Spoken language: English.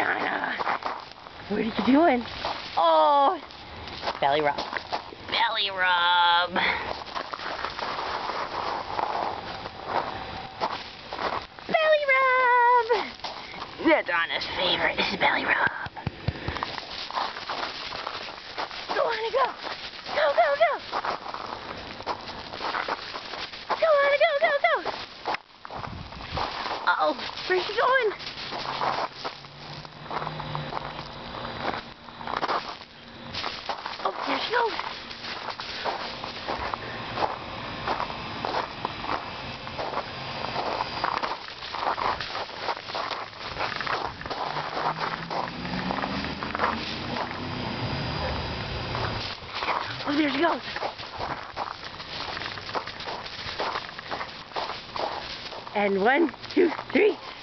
Donna. What are you doing? Oh, belly rub. Belly rub. Belly rub. That's Donna's favorite. This is belly rub. Go on and go. Go, go, go. Go on and go, go, go. Uh-oh, where's she going? Oh, there she goes. Oh, there she goes. And 1, 2, 3.